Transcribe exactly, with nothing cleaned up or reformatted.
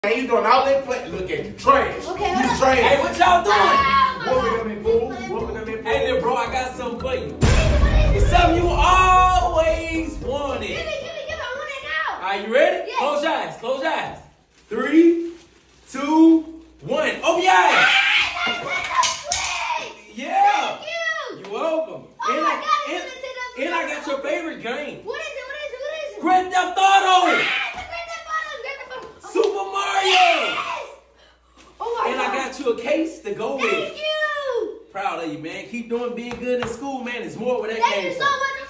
Man, you doing all that play. Look at you, trash. Okay, you hold on. trash. Hey, what y'all doing? Ah, Whooping them in pool. Whooping them in pool. Hey, little bro, I got something for you. It's something you always wanted. Give me, give me, give me. I want it now. Are you ready? Yes. Close your eyes. Close your eyes. Three, two, one. Open your eyes. Ah, that's quick. Yeah. Thank you. You're welcome. Oh and my I, God, and, it's Nintendo. and I got your favorite game. What is it? What is it? What is it? Grand Theft Auto. Ah, the Grand Theft Auto. Grand Theft Auto. Oh, Super Mario. yes. Oh my And God. I got you a case to go with. Thank you. Proud of you, man. Keep doing being good in school, man. There's more where that Thank came you from. so much.